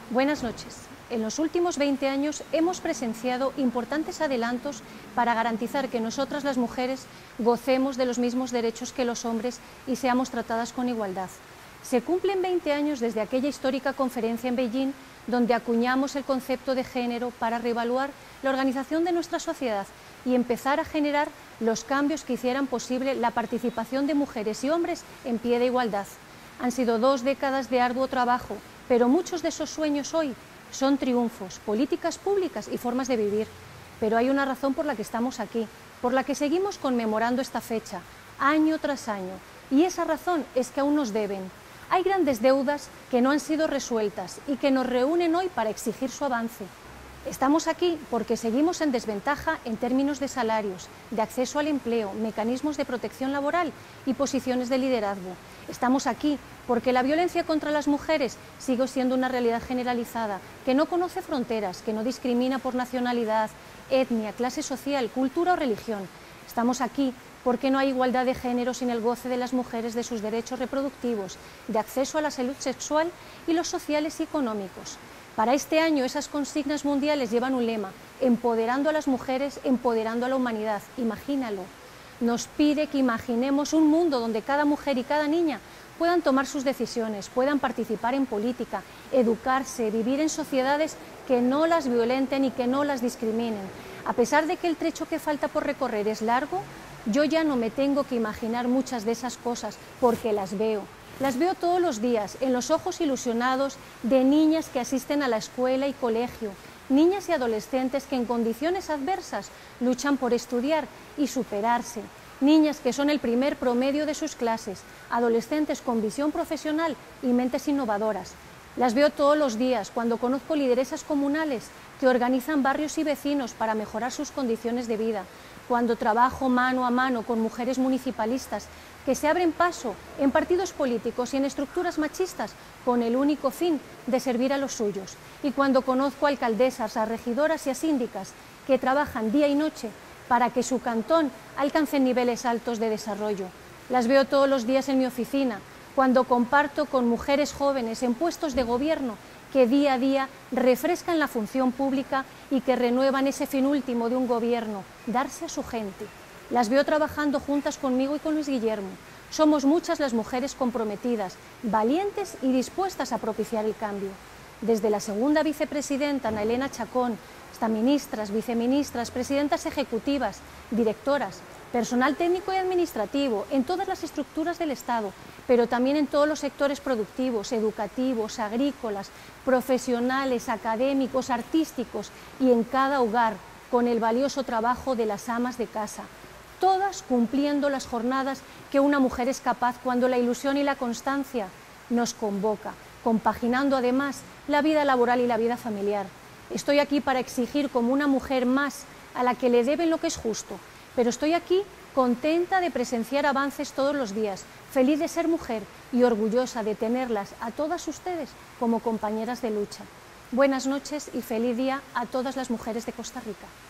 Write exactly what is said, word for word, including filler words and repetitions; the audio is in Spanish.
Buenas noches. En los últimos veinte años hemos presenciado importantes adelantos para garantizar que nosotras las mujeres gocemos de los mismos derechos que los hombres y seamos tratadas con igualdad. Se cumplen veinte años desde aquella histórica conferencia en Beijing donde acuñamos el concepto de género para reevaluar la organización de nuestra sociedad y empezar a generar los cambios que hicieran posible la participación de mujeres y hombres en pie de igualdad. Han sido dos décadas de arduo trabajo, pero muchos de esos sueños hoy son triunfos, políticas públicas y formas de vivir. Pero hay una razón por la que estamos aquí, por la que seguimos conmemorando esta fecha, año tras año, y esa razón es que aún nos deben. Hay grandes deudas que no han sido resueltas y que nos reúnen hoy para exigir su avance. Estamos aquí porque seguimos en desventaja en términos de salarios, de acceso al empleo, mecanismos de protección laboral y posiciones de liderazgo. Estamos aquí porque la violencia contra las mujeres sigue siendo una realidad generalizada, que no conoce fronteras, que no discrimina por nacionalidad, etnia, clase social, cultura o religión. Estamos aquí porque no hay igualdad de género sin el goce de las mujeres de sus derechos reproductivos, de acceso a la salud sexual y los sociales y económicos. Para este año esas consignas mundiales llevan un lema: empoderando a las mujeres, empoderando a la humanidad. Imagínalo. Nos pide que imaginemos un mundo donde cada mujer y cada niña puedan tomar sus decisiones, puedan participar en política, educarse, vivir en sociedades que no las violenten y que no las discriminen. A pesar de que el trecho que falta por recorrer es largo, yo ya no me tengo que imaginar muchas de esas cosas porque las veo. Las veo todos los días, en los ojos ilusionados de niñas que asisten a la escuela y colegio, niñas y adolescentes que en condiciones adversas luchan por estudiar y superarse, niñas que son el primer promedio de sus clases, adolescentes con visión profesional y mentes innovadoras. Las veo todos los días cuando conozco lideresas comunales que organizan barrios y vecinos para mejorar sus condiciones de vida, cuando trabajo mano a mano con mujeres municipalistas que se abren paso en partidos políticos y en estructuras machistas con el único fin de servir a los suyos, y cuando conozco a alcaldesas, a regidoras y a síndicas que trabajan día y noche para que su cantón alcance niveles altos de desarrollo. Las veo todos los días en mi oficina, cuando comparto con mujeres jóvenes en puestos de gobierno que día a día refrescan la función pública y que renuevan ese fin último de un gobierno, darse a su gente. Las veo trabajando juntas conmigo y con Luis Guillermo. Somos muchas las mujeres comprometidas, valientes y dispuestas a propiciar el cambio. Desde la segunda vicepresidenta, Ana Elena Chacón, hasta ministras, viceministras, presidentas ejecutivas, directoras, personal técnico y administrativo, en todas las estructuras del Estado, pero también en todos los sectores productivos, educativos, agrícolas, profesionales, académicos, artísticos y en cada hogar, con el valioso trabajo de las amas de casa. Todas cumpliendo las jornadas que una mujer es capaz cuando la ilusión y la constancia nos convoca, compaginando además la vida laboral y la vida familiar. Estoy aquí para exigir como una mujer más a la que le deben lo que es justo, pero estoy aquí contenta de presenciar avances todos los días, feliz de ser mujer y orgullosa de tenerlas a todas ustedes como compañeras de lucha. Buenas noches y feliz día a todas las mujeres de Costa Rica.